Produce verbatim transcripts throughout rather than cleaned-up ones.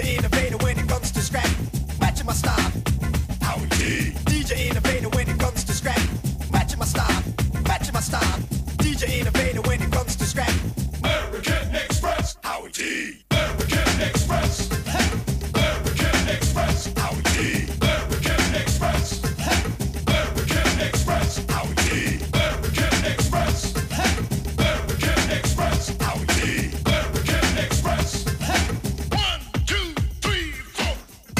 J innovator when it comes to scrap, matching my style. Howie D. D J innovator when it comes to scrap, matching my style, matching my style. D J innovator when it comes to scrap. American Express. Howie D. American Express. American Express. Howie D. American Express. American Express. Howie D. American Express. American Express. Howie D. American Express. One, two, three, four.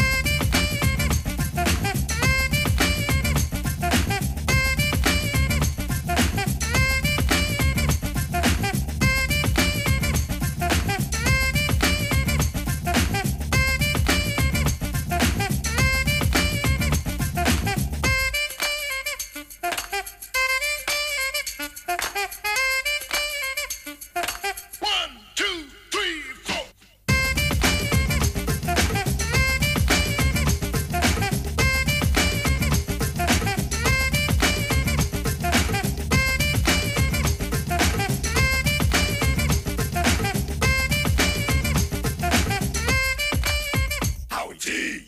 One, two, three, four. Howie D.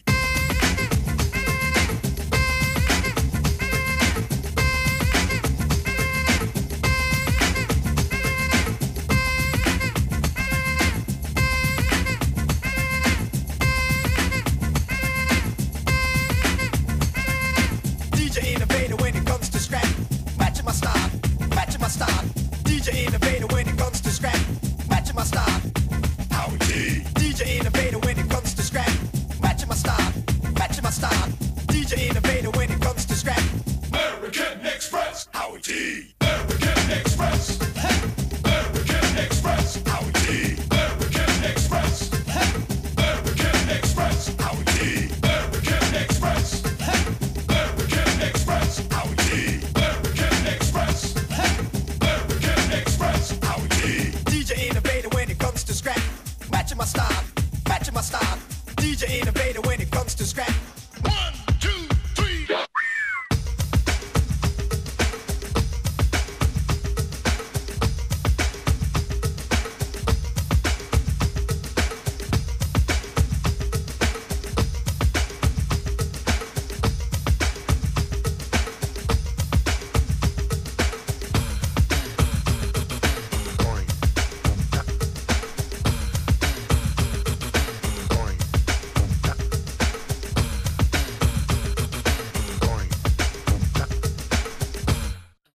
D J innovator when it comes to scrap, matching my style, matching my style. D J innovator when it comes to scrap, matching my style. Howie D. D J innovator when it comes to scrap, matching my style, matching my style. D J innovator when it comes to scrap. American Express. Howie D. American Express. American Express. Howie D. American Express. American Express. Howie D. American Express. American Express. Howie D. American Express. American Express. Howie D. D J innovator when it comes to scrap, matching my style, matching my style. D J innovator when it comes to scrap,